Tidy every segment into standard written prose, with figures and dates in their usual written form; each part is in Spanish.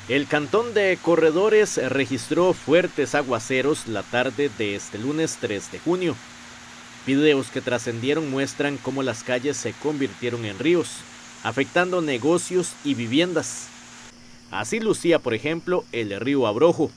El cantón de Corredores registró fuertes aguaceros la tarde de este lunes 3 de junio. Videos que trascendieron muestran cómo las calles se convirtieron en ríos, afectando negocios y viviendas. Así lucía, por ejemplo, el río Abrojo.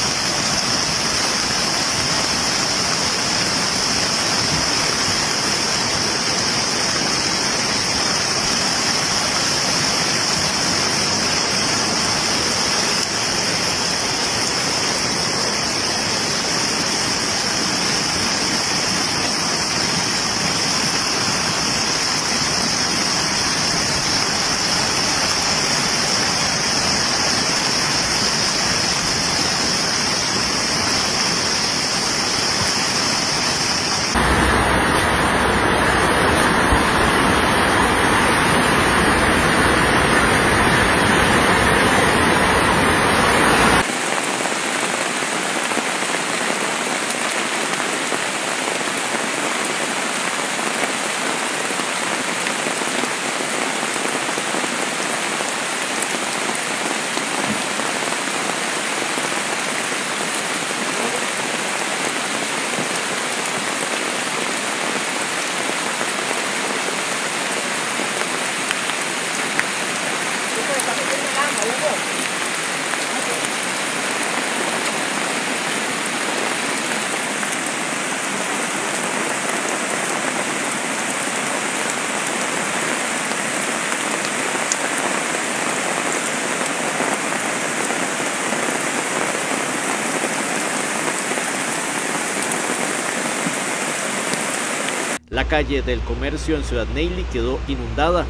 La calle del Comercio en Ciudad Neyli quedó inundada.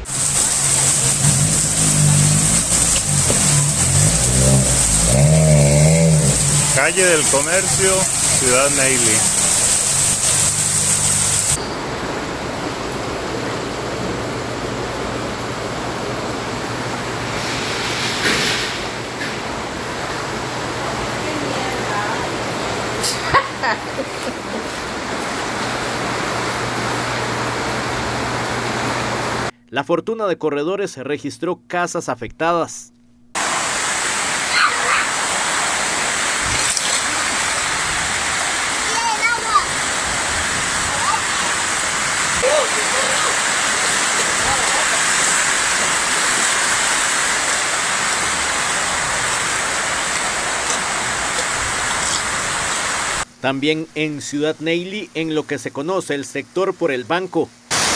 Calle del Comercio, Ciudad Neyli. La Fortuna de Corredores registró casas afectadas. También en Ciudad Neyli, en lo que se conoce el sector por el banco.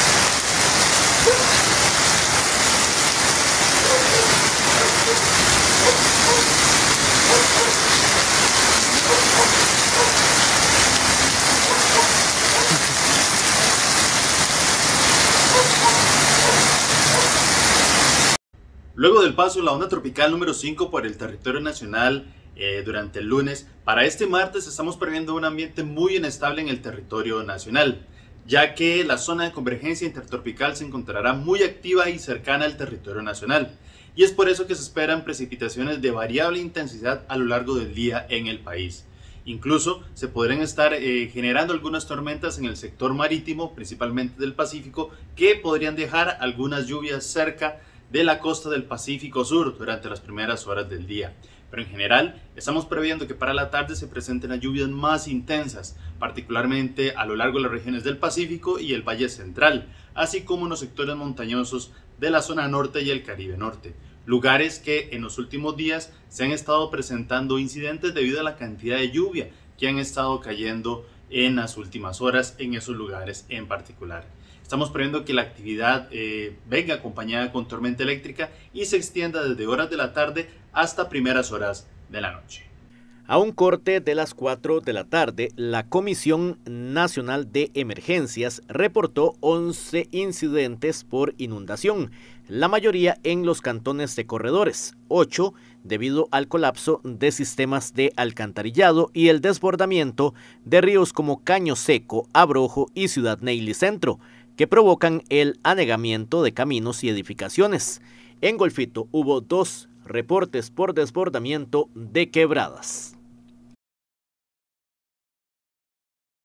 Luego del paso de la onda tropical número 5 por el territorio nacional durante el lunes, para este martes estamos previendo un ambiente muy inestable en el territorio nacional, ya que la zona de convergencia intertropical se encontrará muy activa y cercana al territorio nacional. Y es por eso que se esperan precipitaciones de variable intensidad a lo largo del día en el país. Incluso se podrían estar generando algunas tormentas en el sector marítimo, principalmente del Pacífico, que podrían dejar algunas lluvias cerca de la costa del Pacífico Sur durante las primeras horas del día. Pero en general estamos previendo que para la tarde se presenten las lluvias más intensas, particularmente a lo largo de las regiones del Pacífico y el Valle Central, así como en los sectores montañosos de la zona norte y el Caribe Norte, lugares que en los últimos días se han estado presentando incidentes debido a la cantidad de lluvia que han estado cayendo en las últimas horas en esos lugares en particular. Estamos previendo que la actividad venga acompañada con tormenta eléctrica y se extienda desde horas de la tarde hasta primeras horas de la noche. A un corte de las 4 de la tarde, la Comisión Nacional de Emergencias reportó 11 incidentes por inundación, la mayoría en los cantones de Corredores, 8 debido al colapso de sistemas de alcantarillado y el desbordamiento de ríos como Caño Seco, Abrojo y Ciudad Neyli Centro, que provocan el anegamiento de caminos y edificaciones. En Golfito hubo 2 reportes por desbordamiento de quebradas.